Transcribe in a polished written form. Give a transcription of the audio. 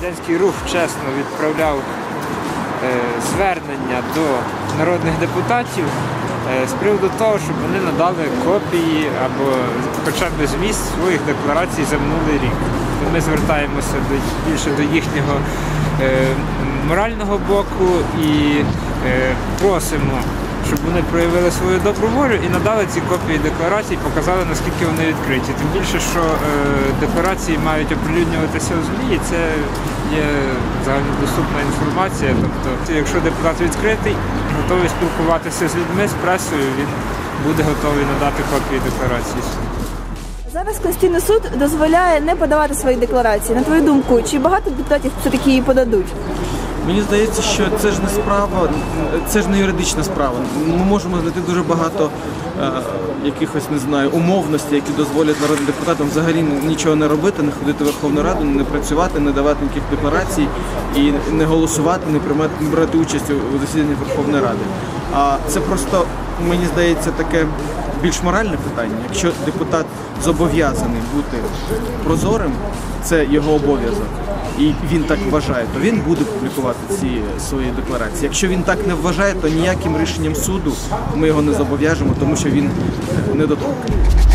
Громадянський рух чесно відправляв звернення до народних депутатів з приводу того, щоб вони надали копії або хоча б зміст своїх декларацій за минулий рік. Ми звертаємося більше до їхнього морального боку і просимо, щоб вони проявили свою добру волю і надали ці копії декларацій, показали, наскільки вони відкриті. Тим більше, що декларації мають оприлюднюватися у ЗМІ, і це є загальнодоступна інформація. Тобто, якщо депутат відкритий, готовий спілкуватися з людьми, з пресою, він буде готовий надати копії декларації. Зараз Конституційний суд дозволяє не подавати свої декларації. На твою думку, чи багато депутатів все-таки її подадуть? Мені здається, що це ж не справа, це ж не юридична справа. Ми можемо знайти дуже багато якихось, не знаю, умовностей, які дозволять народним депутатам взагалі нічого не робити, не ходити в Верховну Раду, не працювати, не давати ніяких декларацій і не голосувати, не брати участь у засіданні Верховної Ради. А це просто, мені здається, таке більш моральне питання. Якщо депутат зобов'язаний бути прозорим, це його обов'язок, і він так вважає, то він буде публікувати ці свої декларації. Якщо він так не вважає, то ніяким рішенням суду ми його не зобов'яжемо, тому що він недоторканний.